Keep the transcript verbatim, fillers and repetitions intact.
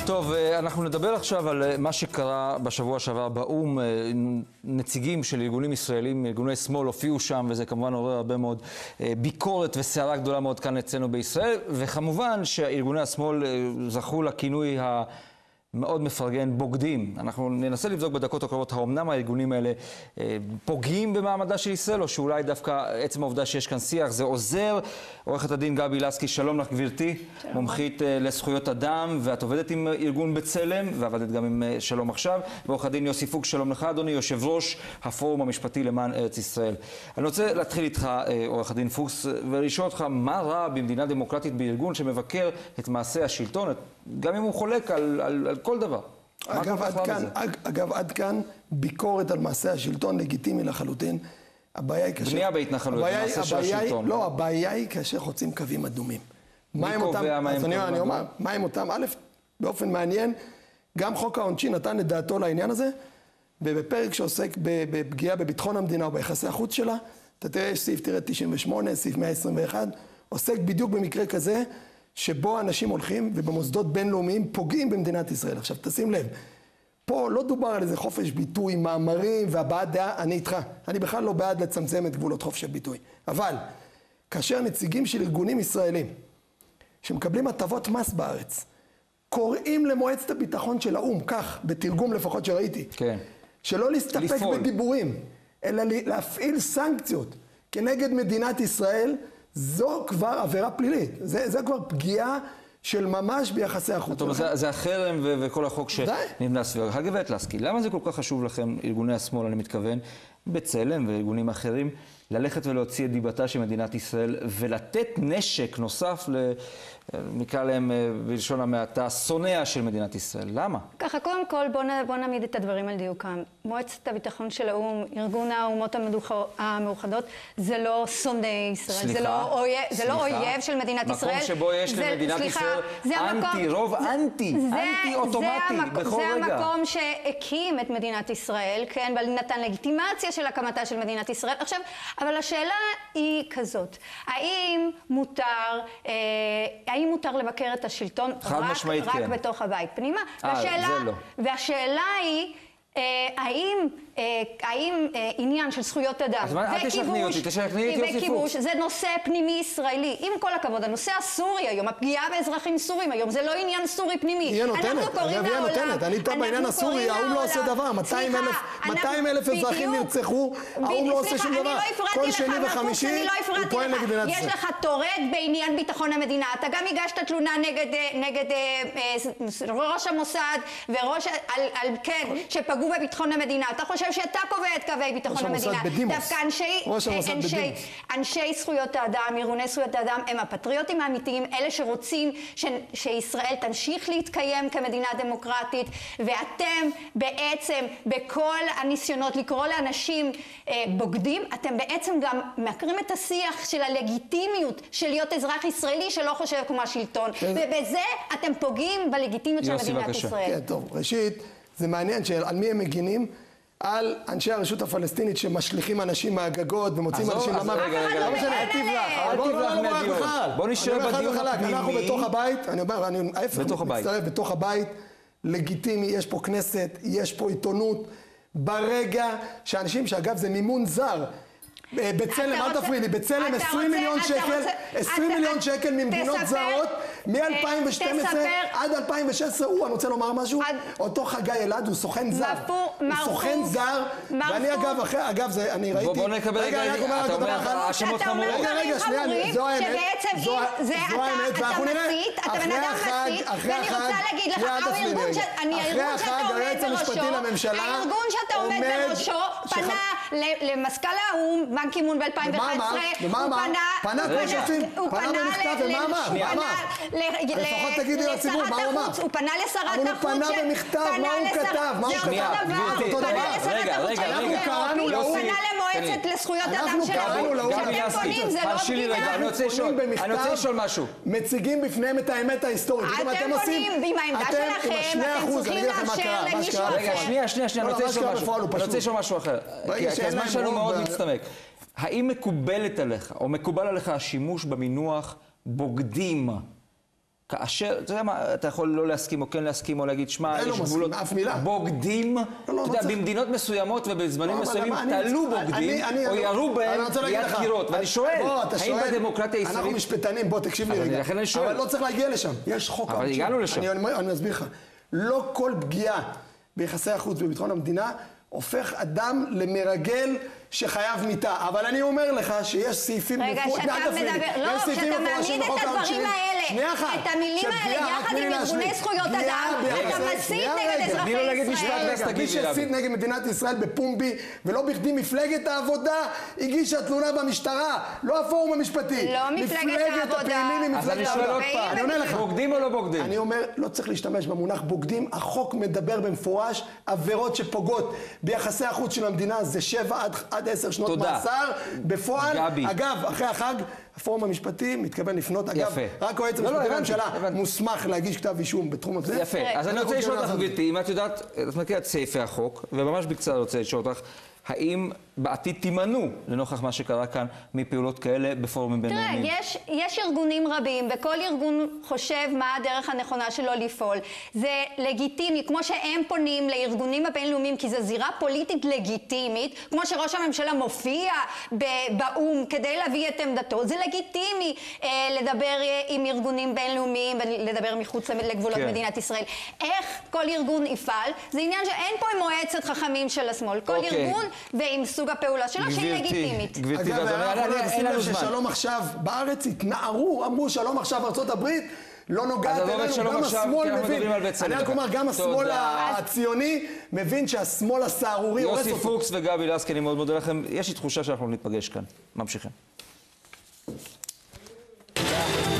טוב, אנחנו נדבר עכשיו על מה שקרה בשבוע שעבר באום. נציגים של ארגונים ישראלים, ארגוני שמאל, הופיעו שם, וזה כמובן עורר הרבה מאוד ביקורת וסערה גדולה מאוד כאן אצלנו בישראל. וכמובן שארגוני השמאל זכו לכינוי ה... מאוד מפרגן, בוגדים. אנחנו ננסה לבדוק בדקות הקרובות, האומנם הארגונים האלה אה, פוגעים במעמדה של ישראל, או שאולי דווקא עצם העובדה שיש כאן שיח, זה עוזר. עורכת הדין גבי לסקי, שלום לך גבירתי, שלום. מומחית אה, לזכויות אדם, ואת עובדת עם ארגון בצלם, ועבדת גם עם אה, שלום עכשיו. ועורך הדין יוסי פוק, שלום לך אדוני, יושב ראש הפורום המשפטי למען ארץ ישראל. אני רוצה להתחיל איתך, אה, עורך הדין פוקס, ולשאול אותך, מה רע במדינה דמוקרטית בארגון שמבקר את מעשי השלטון, גם אם הוא חולק על, על, על כל דבר? אגב, עד כאן, אגב, עד כאן ביקורת על מעשה השלטון לגיטימי לחלוטין. הבעיה היא כאשר... בנייה בהתנחלות, מעשה של השלטון. לא, הבעיה היא כאשר חוצים קווים אדומים. מי קובע מה הם קובעים? אני אומר, מה הם אותם? א', באופן מעניין, גם חוק העונשין נתן את דעתו לעניין הזה, ובפרק שעוסק בפגיעה בביטחון המדינה או ביחסי החוץ שלה, אתה תראה, יש סעיף, תראה, תשעים ושמונה, סעיף מאה עשרים ואחת, עוסק בדיוק במקרה כזה, שבו אנשים הולכים ובמוסדות בינלאומיים פוגעים במדינת ישראל. עכשיו, תשים לב, פה לא דובר על איזה חופש ביטוי, מאמרים והבעת דעה, אני איתך. אני בכלל לא בעד לצמצם את גבולות חופש הביטוי. אבל, כאשר נציגים של ארגונים ישראלים, שמקבלים הטבות מס בארץ, קוראים למועצת הביטחון של האום, כך, בתרגום לפחות שראיתי, כן. שלא להסתפק לפעול. בדיבורים, אלא להפעיל סנקציות כנגד מדינת ישראל, זו כבר עבירה פלילית, זה, זה כבר פגיעה של ממש ביחסי החוץ. טוב, זה, זה החרם ו- וכל החוק שנמנה סביבה. הגברת לסקי, למה זה כל כך חשוב לכם, ארגוני השמאל, אני מתכוון, בצלם וארגונים אחרים, ללכת ולהוציא את דיבתה של מדינת ישראל ולתת נשק נוסף, נקרא להם בלשון המעטה, שונאה של מדינת ישראל? למה? ככה, קודם כל בוא, נ, בוא נעמיד את הדברים על דיוקם. מועצת הביטחון של האו"ם, ארגון האומות המאוחדות, זה לא שונא ישראל, סליחה, זה לא אויב, זה לא אויב של מדינת מקום ישראל. מקום שבו יש זה, למדינת סליחה, ישראל אנטי, המקום, רוב זה, אנטי, זה, אנטי אוטומטי, זה המקום, בכל זה רגע. זה המקום שהקים את מדינת ישראל, כן, אבל נתן לגיטימציה של הקמתה של מדינת ישראל. עכשיו, אבל השאלה היא כזאת, האם מותר, אה, האם מותר לבקר את השלטון רק, רק כן. בתוך הבית פנימה? אה, והשאלה, זה לא. והשאלה היא, אה, האם, אה, האם אה, עניין של זכויות אדם וכיבוש, זה נושא פנימי ישראלי. עם כל הכבוד, הנושא הסורי היום, הפגיעה באזרחים סורים היום, זה לא עניין סורי פנימי. היא נותנת, אגב, היא נותנת. אני איתה בעניין הסורי, האום לא עושה דבר. מאתיים אלף אזרחים נרצחו, האום לא עושה שום דבר. כל שני וחמישי הוא פועל נגד מדינת ישראל. יש לך תורד בעניין ביטחון המדינה. אתה גם הגשת תלונה נגד ראש המוסד וראש, על כן, שפגעו בביטחון המדינה. אתה חושב שאתה קובע את קווי ביטחון המדינה. דווקא אנשי, אנשי זכויות האדם, ארגוני זכויות האדם, הם הפטריוטים האמיתיים, אלה שרוצים ש, שישראל תמשיך להתקיים כמדינה דמוקרטית, ואתם בעצם, בכל הניסיונות לקרוא לאנשים אה, בוגדים, אתם בעצם גם מעקרים את השיח של הלגיטימיות של להיות אזרח ישראלי שלא חושב כמו השלטון, ובזה אתם פוגעים בלגיטימיות של מדינת ישראל. כן, טוב, ראשית, זה מעניין שעל מי הם מגינים? על אנשי הרשות הפלסטינית שמשליכים אנשים מהגגות ומוצאים אנשים למוות. רגע, רגע, רגע, אל תברח, אל תברח מהדיון. בוא נשאר בדיון הפנימי. אנחנו בתוך הבית, אני אומר, אני מצטרף בתוך הבית, לגיטימי, יש פה כנסת, יש פה עיתונות. ברגע שאנשים, שאגב זה מימון זר, בצלם, אל תפריעי לי, בצלם עשרים מיליון שקל, עשרים מיליון שקל ממדינות זרות, מ-אלפיים ושתים עשרה עד אלפיים ושש עשרה, הוא, אני רוצה לומר משהו, אותו חגי אלעד הוא סוכן זר, הוא סוכן זר, ואני אגב, אגב, זה, אני ראיתי, בוא נקבל רגע, אתה אומר, האשמות חמורות, רגע, רגע, שנייה, זו האמת, זו האמת, ואנחנו נראה, אחרי החג, אחרי החג, אחרי החג, היועץ המשפטי לממשלה, הארגון שאתה עומד בראשו, פנה למזכ"ל האו"ם, בן קימון ב-אלפיים ואחת עשרה, ומה אמר? פנה כמו שעושים, פנה במכתב, ומה אמר? מה אמר? לפחות תגידי לציבור, מה הוא אמר? הוא פנה לשרת החוץ, הוא פנה במכתב, מה הוא כתב? מה הוא כתב? הוא פנה לשרת החוץ, אנחנו קראנו לאו"ם, הוא פנה למועצת לזכויות אדם של האו"ם, שאתם פונים, זה לא בגינה. אני רוצה לשאול משהו. מציגים בפניהם את האמת ההיסטורית. אתם פונים עם העמדה שלכם, אתם צריכים לאשר למישהו אחר. רגע, שנייה, שנייה, שנייה, אני רוצה לשאול משהו אחר. כי הזמן שלנו מאוד מצטמק. האם מקובלת עליך, או מקובל עליך השימוש במינוח בוגדים? כאשר, אתה יודע מה, אתה יכול לא להסכים או כן להסכים או להגיד, שמע, יש גבולות בוגדים, אתה יודע, במדינות מסוימות ובזמנים מסוימים תעלו בוגדים או ירו בהם ליד קירות, ואני שואל, האם בדמוקרטיה הישראלית... אנחנו משפטנים, בוא תקשיב לי רגע, אבל לא צריך להגיע לשם, יש חוק העונשין. אבל הגענו לשם. אני אסביר לך, לא כל פגיעה ביחסי החוץ וביטחון המדינה הופך אדם למרגל שחייב מיטה. אבל אני אומר לך שיש סעיפים... רגע, שאתה מדבר... לא, כשאתה מעמיד את הדברים האלה, את המילים האלה, יחד עם ארגוני זכויות אדם, אתה מסית נגד אזרחי ישראל. מי שהסית נגד מדינת ישראל בפומבי, ולא בכדי מפלגת העבודה הגישה תלונה במשטרה, לא הפורום המשפטי. לא מפלגת העבודה. אז אני שואל עוד פעם, אני אומר לך, בוגדים או לא בוגדים? אני אומר, לא צריך להשתמש במונח בוגדים, החוק מדבר במפורש, עבירות שפוגעות ביחסי החוץ של המדינה זה שבע עד עד עשר שנות תודה. מאסר. בפועל, גבי. אגב, אחרי החג, הפורום המשפטי מתכוון לפנות, אגב, יפה. רק היועץ לא, המשפטי לא, לממשלה הבנתי. מוסמך להגיש כתב אישום בתחום הזה. יפה. אז אני רוצה לשאול אותך, גברתי, אם את יודעת, את מכירה את סעיפי החוק, וממש בקצרה אני רוצה לשאול אותך, האם בעתיד תימנעו לנוכח מה שקרה כאן מפעולות כאלה בפורומים בינלאומיים? תראה, יש, יש ארגונים רבים, וכל ארגון חושב מה הדרך הנכונה שלו לפעול. זה לגיטימי, כמו שהם פונים לארגונים הבינלאומיים, כי זו זירה פוליטית לגיטימית, כמו שראש הממשלה מופיע באו"ם כדי להביא את עמדתו, זה לגיטימי אה, לדבר אה, עם ארגונים בינלאומיים ולדבר מחוץ לגבולות כן. מדינת ישראל. איך כל ארגון יפעל? זה עניין שאין פה מועצת חכמים של השמאל. כל אוקיי. ארגון ועם סוג הפעולה שלו שהיא לגיטימית. גברתי, אגב, ואדוני, אין לנו זמן. ששלום עכשיו בארץ התנערו, אמרו שלום עכשיו ארצות הברית, לא נוגעת אלינו, גם השמאל מבין, אני רק אומר, גם השמאל הציוני מבין שהשמאל הסהרורי הורס אותו. יוסי פוקס וגבי לסקי, אני מאוד מודה לכם, יש לי תחושה שאנחנו נתפגש כאן. ממשיכים.